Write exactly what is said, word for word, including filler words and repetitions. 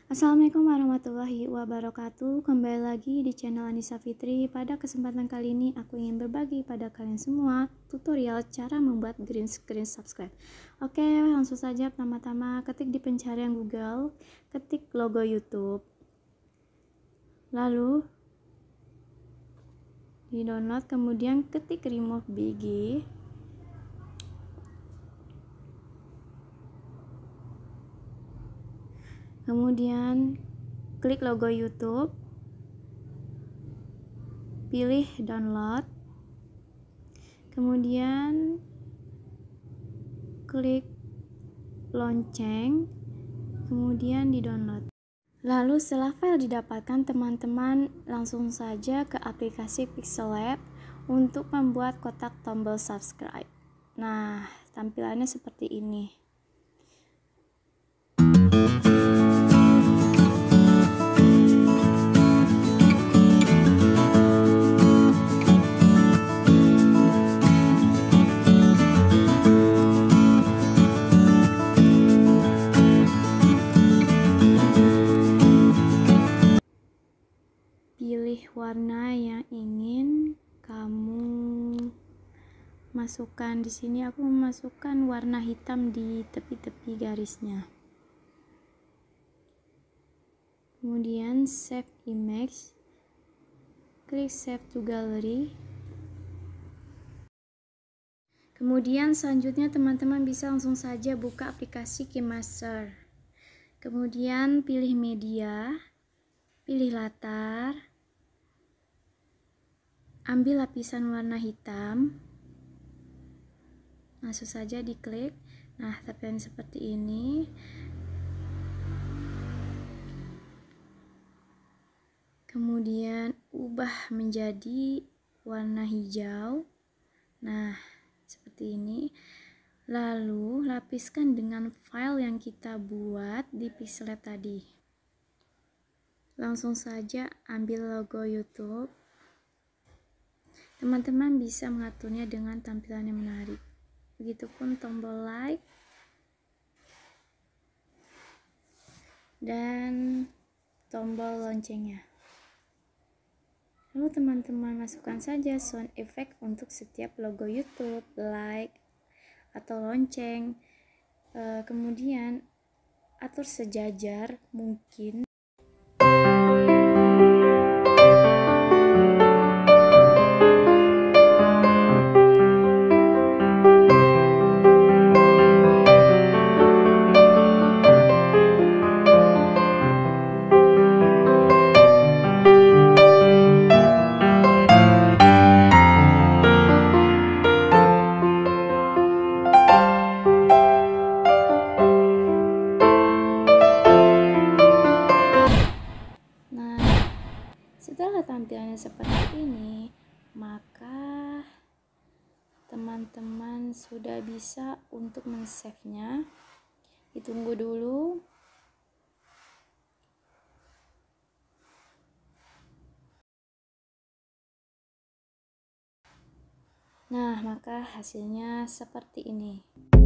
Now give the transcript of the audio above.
Assalamualaikum warahmatullahi wabarakatuh. Kembali lagi di channel Anissa Fitri. Pada kesempatan kali ini aku ingin berbagi pada kalian semua tutorial cara membuat green screen subscribe. Oke, langsung saja. Pertama-tama ketik di pencarian Google, ketik logo YouTube, lalu di download, kemudian ketik remove B G. Kemudian klik logo YouTube, pilih download, kemudian klik lonceng, kemudian di download. Lalu setelah file didapatkan, teman-teman langsung saja ke aplikasi Pixellab untuk membuat kotak tombol subscribe. Nah, tampilannya seperti ini. Pilih warna yang ingin kamu masukkan. Di sini aku memasukkan warna hitam di tepi-tepi garisnya. Kemudian save image, klik save to gallery. Kemudian selanjutnya teman-teman bisa langsung saja buka aplikasi KineMaster. Kemudian pilih media, pilih latar, ambil lapisan warna hitam, langsung saja diklik. Nah, tampilan seperti ini. Kemudian ubah menjadi warna hijau. Nah, seperti ini. Lalu lapiskan dengan file yang kita buat di Pixellab tadi. Langsung saja ambil logo YouTube. Teman-teman bisa mengaturnya dengan tampilan yang menarik. Begitupun tombol like dan tombol loncengnya. Lalu teman-teman masukkan saja sound effect untuk setiap logo YouTube, like atau lonceng. E, kemudian atur sejajar mungkin. Setelah tampilannya seperti ini, maka teman-teman sudah bisa untuk men-save-nya. Ditunggu dulu. Nah, maka hasilnya seperti ini.